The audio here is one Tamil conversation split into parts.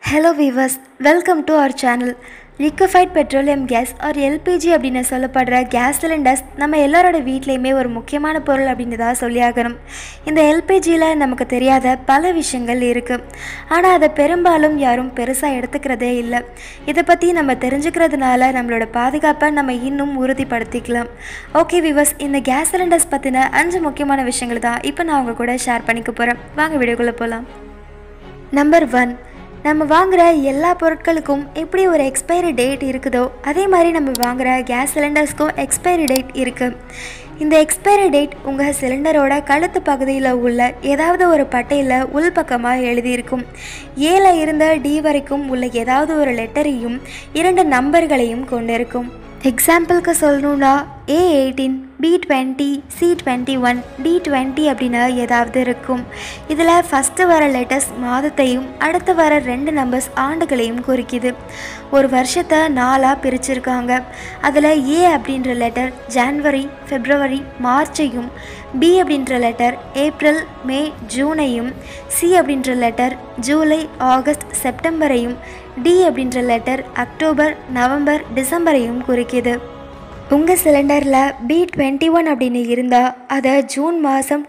Hello viewers, welcome to our channel. Liquefied petroleum gas or LPG அப்படினு சொல்லப்படுற கேஸ் சிலிண்டர்ஸ் நம்ம எல்லாரோட வீட்லயுமே ஒரு முக்கியமான பொருள் அப்படினு தான் சொல்லியாகணும். இந்த LPGல நமக்கு தெரியாத பல விஷயங்கள் இருக்கு. ஆனா அத பெரும்பாலும் யாரும் பெருசா எடுத்துக்கிறதே இல்ல. இத பத்தி நம்ம தெரிஞ்சுக்கிறதுனால நம்மளோட பாதுகாப்பை நம்ம இன்னும் உறுதிப்படுத்திக்கலாம். ஓகே viewers, இந்த கேஸ் சிலிண்டர்ஸ் பத்தின 5 முக்கியமான விஷயங்களை தான் இப்போ நான் உங்க கூட ஷேர் பண்ணிக்க போறேன். வாங்க வீடியோக்குள்ள போலாம். நம்பர் 1, நம்ம வாங்குகிற எல்லா பொருட்களுக்கும் எப்படி ஒரு எக்ஸ்பைரி டேட் இருக்குதோ அதே மாதிரி நம்ம வாங்குகிற கேஸ் சிலிண்டர்ஸ்க்கும் எக்ஸ்பைரி டேட் இருக்குது. இந்த எக்ஸ்பைரி டேட் உங்கள் சிலிண்டரோட கழுத்து பகுதியில் உள்ள ஏதாவது ஒரு பட்டையில் உள்பக்கமாக எழுதியிருக்கும். ஏல இருந்து டி வரைக்கும் உள்ள ஏதாவது ஒரு லெட்டரையும் 2 நம்பர்களையும் கொண்டிருக்கும். எக்ஸாம்பிளுக்கு சொல்லணுன்னா A18, B20, C21, D20 அப்படின்னு ஏதாவது இருக்கும். இதில் ஃபஸ்ட்டு வர லெட்டர்ஸ் மாதத்தையும் அடுத்து வர 2 நம்பர்ஸ் ஆண்டுகளையும் குறிக்குது. ஒரு வருஷத்தை 4ஆக பிரிச்சிருக்காங்க. அதில் A அப்படின்ற லெட்டர் ஜான்வரி, பிப்ரவரி, மார்ச்சையும், B அப்படின்ற லெட்டர் ஏப்ரல், மே, ஜூனையும், C அப்படின்ற லெட்டர் ஜூலை, ஆகஸ்ட், செப்டம்பரையும், D அப்படின்ற லெட்டர் அக்டோபர், நவம்பர், டிசம்பரையும் குறிக்குது. உங்கள் சிலிண்டரில் B21 அப்படின்னு இருந்தால் அதை ஜூன் மாதம்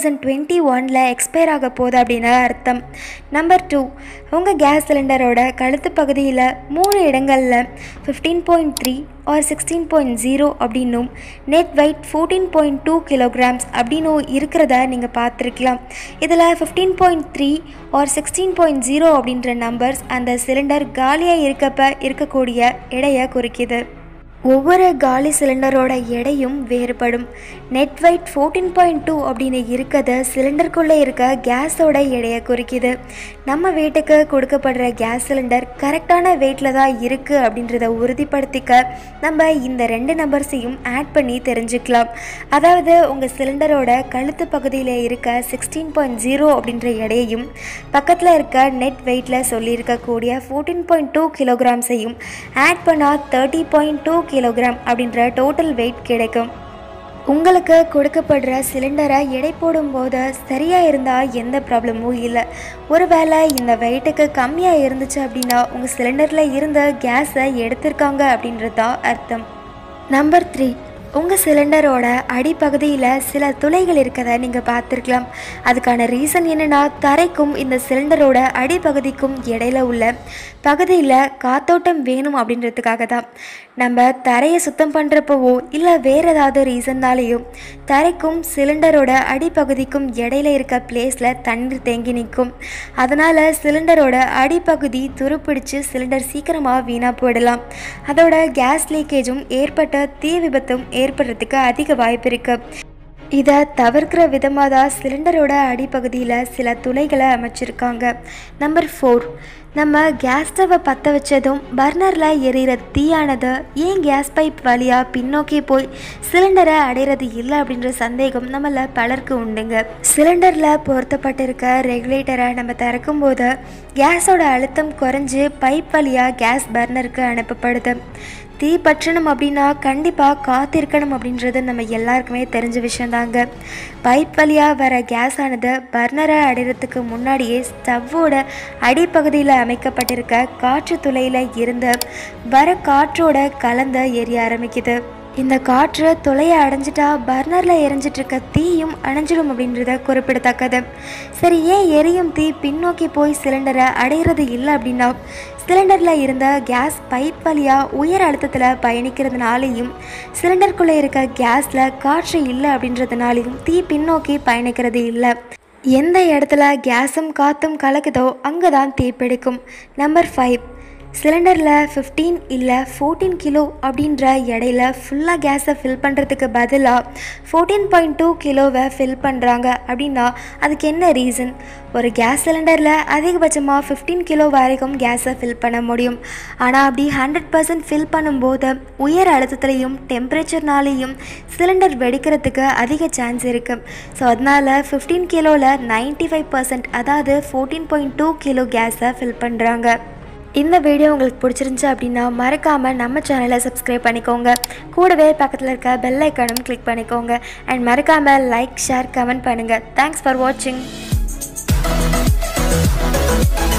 2021 எக்ஸ்பயர் ஆக போகுது அப்படின்னு அர்த்தம். நம்பர் 2, உங்கள் கேஸ் சிலிண்டரோட கழுத்து பகுதியில் 3 இடங்களில் 15.3 ஆர் 16.0 அப்படின்னும் நெட் வெயிட் 14.2 கிலோகிராம்ஸ் அப்படின்னும் இருக்கிறத நீங்கள் பார்த்துருக்கலாம். இதில் 15.3 ஆர் 16.0 அப்படின்ற நம்பர்ஸ் அந்த சிலிண்டர் காலியாக இருக்கப்ப இருக்கக்கூடிய எடையை குறிக்குது. ஒவ்வொரு காலி சிலிண்டரோட எடையும் வேறுபடும். நெட் வெயிட் 14.2 அப்படின்னு இருக்கிறது சிலிண்டருக்குள்ளே இருக்க கேஸோட எடையை குறிக்குது. நம்ம வீட்டுக்கு கொடுக்கப்படுற கேஸ் சிலிண்டர் கரெக்டான வெயிட்டில் தான் இருக்குது அப்படின்றத உறுதிப்படுத்திக்க நம்ம இந்த 2 நம்பர்ஸையும் ஆட் பண்ணி தெரிஞ்சுக்கலாம். அதாவது உங்கள் சிலிண்டரோட கழுத்து பகுதியில் இருக்க 16.0 அப்படின்ற எடையையும் பக்கத்தில் இருக்க நெட் வெயிட்டில் சொல்லியிருக்கக்கூடிய 14.2 கிலோகிராம்ஸையும் ஆட் பண்ணால் 30.2 கிலோகிராம் அப்படின்ற டோட்டல் வெயிட் கிடைக்கும். உங்களுக்கு கொடுக்கப்படுற சிலிண்டரை எடை போடும்போது சரியாக இருந்தால் எந்த ப்ராப்ளமும் இல்லை. ஒருவேளை இந்த வெயிட்டுக்கு கம்மியாக இருந்துச்சு அப்படின்னா உங்கள் சிலிண்டரில் இருந்த கேஸை எடுத்திருக்காங்க அப்படின்றது தான் அர்த்தம். நம்பர் 3, உங்கள் சிலிண்டரோட அடிப்பகுதியில் சில துளைகள் இருக்கதை நீங்கள் பார்த்துருக்கலாம். அதுக்கான ரீசன் என்னென்னா, தரைக்கும் இந்த சிலிண்டரோட அடிப்பகுதிக்கும் இடையில உள்ள பகுதியில் காத்தோட்டம் வேணும் அப்படின்றதுக்காக தான். நம்ம தரையை சுத்தம் பண்ணுறப்போவோ இல்லை வேறு ஏதாவது ரீசன்னாலேயோ தரைக்கும் சிலிண்டரோட அடிப்பகுதிக்கும் இடையில இருக்க பிளேஸில் தண்ணீர் தேங்கி நிற்கும். அதனால் சிலிண்டரோட அடிப்பகுதி துருப்பிடிச்சு சிலிண்டர் சீக்கிரமாக வீணாக போயிடலாம். அதோட கேஸ் லீக்கேஜும் ஏற்பட்ட தீ விபத்தும் ஏற்படுறதுக்கு அதிக வாய்ப்பு இருக்குது. இதை தவிர்க்கிற விதமாக தான் சிலிண்டரோட அடிப்பகுதியில் சில துளைகளை அமைச்சிருக்காங்க. நம்பர் 4, நம்ம கேஸ் ஸ்டவ்வை பற்ற வச்சதும் பர்னரில் எரியிற தீயானது ஏன் கேஸ் பைப் வழியாக பின்னோக்கி போய் சிலிண்டரை அடையிறது இல்லை அப்படின்ற சந்தேகம் நம்மள பலருக்கு உண்டுங்க. சிலிண்டரில் பொருத்தப்பட்டிருக்க ரெகுலேட்டரை நம்ம திறக்கும் போது கேஸோட அழுத்தம் குறைஞ்சி பைப் வழியாக கேஸ் பர்னருக்கு அனுப்பப்படுது. தீ பற்றணும் அப்படின்னா கண்டிப்பாக காத்திருக்கணும் அப்படின்றது நம்ம எல்லாருக்குமே தெரிஞ்ச விஷயந்தாங்க. பைப் வழியாக வர கேஸ் ஆனது பர்னரை அடைகிறதுக்கு முன்னாடியே ஸ்டவ்வோட அடிப்பகுதியில் அமைக்கப்பட்டிருக்க காற்று துளையில் இருந்து வர காற்றோட கலந்து எரிய ஆரம்பிக்குது. இந்த காற்று துளையை அடைஞ்சிட்டா பர்னரில் எரிஞ்சிட்ருக்க தீயும் அணைஞ்சிடும் அப்படின்றத குறிப்பிடத்தக்கது. சரி, ஏன் எரியும் தீ பின்னோக்கி போய் சிலிண்டரை அடையிறது இல்லை அப்படின்னா, சிலிண்டரில் இருந்த கேஸ் பைப் வழியாக உயர் அழுத்தத்தில் பயணிக்கிறதுனாலையும் சிலிண்டருக்குள்ளே இருக்க கேஸில் காற்று இல்லை அப்படின்றதுனாலையும் தீ பின்னோக்கி பயணிக்கிறது இல்லை. எந்த இடத்துல கேஸும் காற்றும் கலக்குதோ அங்கே தான் தீ பிடிக்கும். நம்பர் 5, சிலிண்டரில் 15 இல்லை 14 கிலோ அப்படின்ற எடையில் ஃபுல்லாக கேஸை ஃபில் பண்ணுறதுக்கு பதிலாக 14.2 கிலோவை ஃபில் பண்ணுறாங்க அப்படின்னா அதுக்கு என்ன ரீசன்? ஒரு கேஸ் சிலிண்டரில் அதிகபட்சமாக 15 கிலோ வரைக்கும் கேஸை ஃபில் பண்ண முடியும். ஆனால் அப்படி 100% ஃபில் பண்ணும்போது உயர் அழுத்தத்துலேயும் டெம்பரேச்சர்னாலேயும் சிலிண்டர் வெடிக்கிறதுக்கு அதிக சான்ஸ் இருக்குது. ஸோ அதனால் 15 கிலோவில் 95% அதாவது 14.2 கிலோ கேஸை ஃபில் பண்ணுறாங்க. இந்த வீடியோ உங்களுக்கு பிடிச்சிருந்துச்சு அப்படின்னா மறக்காமல் நம்ம சேனலை சப்ஸ்கிரைப் பண்ணிக்கோங்க. கூடவே பக்கத்தில் இருக்க பெல் ஐக்கானும் கிளிக் பண்ணிக்கோங்க. அண்ட் மறக்காமல் லைக், ஷேர், கமெண்ட் பண்ணுங்கள். தேங்க்ஸ் ஃபார் வாட்சிங்.